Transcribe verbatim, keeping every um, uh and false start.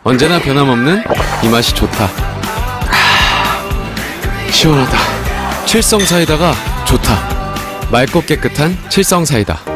언제나 변함없는 이 맛이 좋다. 아, 시원하다. 칠성 사이다가 좋다. 맑고 깨끗한 칠성 사이다.